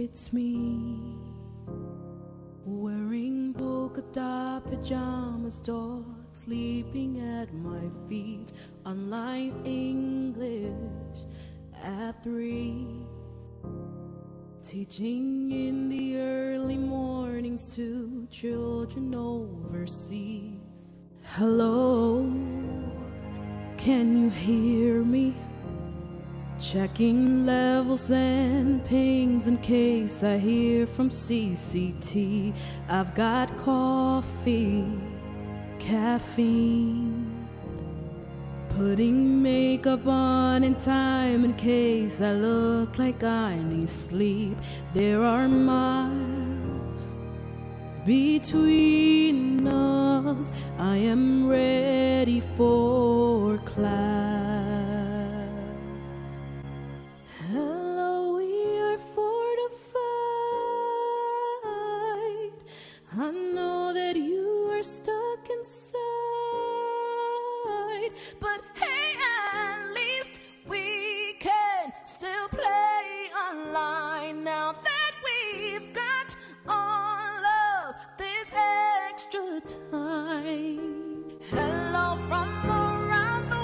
It's me, wearing polka dot pajamas, dog sleeping at my feet, online English at 3, teaching in the early mornings to children overseas. Hello, can you hear me? Checking levels and pings in case I hear from CCT. I've got coffee, caffeine, putting makeup on in time in case I look like I need sleep. There are miles between us. I am ready for class. Hello, we are fortified. I know that you are stuck inside, but hey, at least we can still play online now that we've got all of this extra time. Hello from around the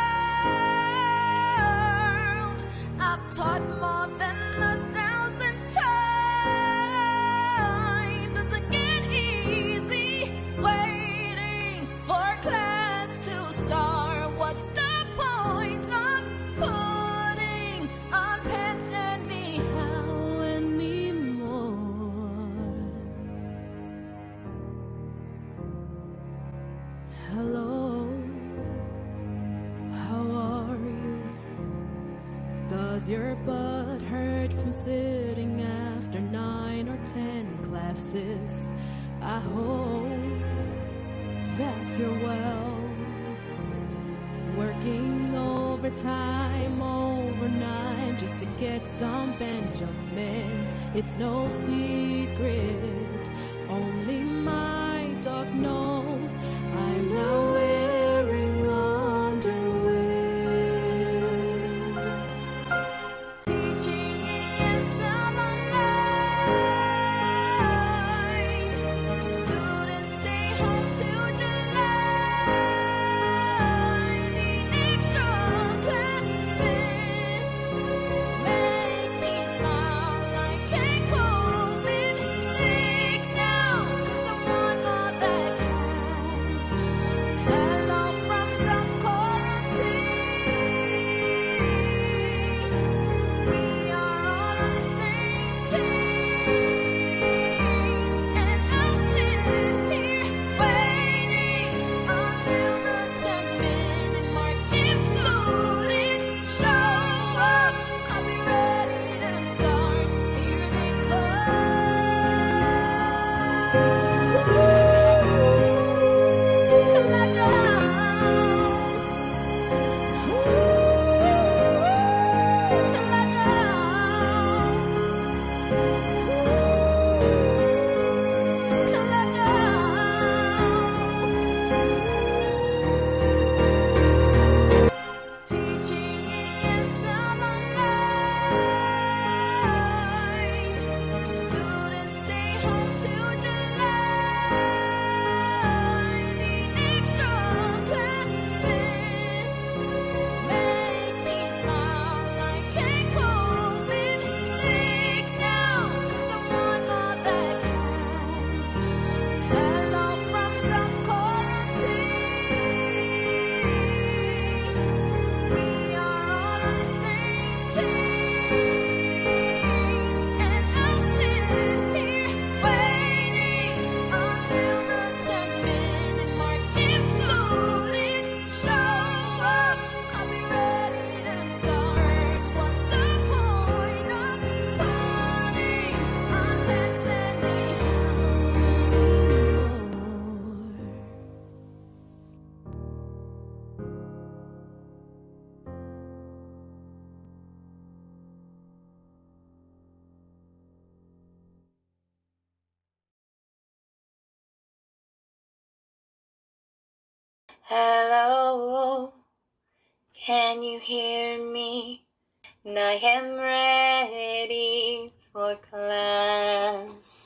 world. I've taught more than 1,000 times. Doesn't get easy waiting for class to start. What's the point of putting on pants anyhow anymore? Hello, how are you? Does your butt hurt from sitting after 9 or 10 classes? I hope that you're well, working overtime overnight just to get some Benjamins. It's no secret, only my dog knows I'm now wearing underwear. Teaching ESL online. Students stay home till July. The extra classes make me smile like cake COVID. Sick now, 'cause I want all that cash. Hello from self-quarantine. We are all on the same team, and I'll sit here waiting until the 10-minute mark. If students show up, I'll be ready to start. Here they come. Collect out. Collect out. Teaching ESL online. Students stay home till July. The extra classes make me smile like cake COVID. Sick now, 'cause I want all that cash. Hello from self-quarantine. We are all on the same team, and I'll sit here waiting until the 10-minute mark. If students show up, I'll be ready to start. What's the point of putting on pants anyhow anymore? Hello, can you hear me? And I am ready for class.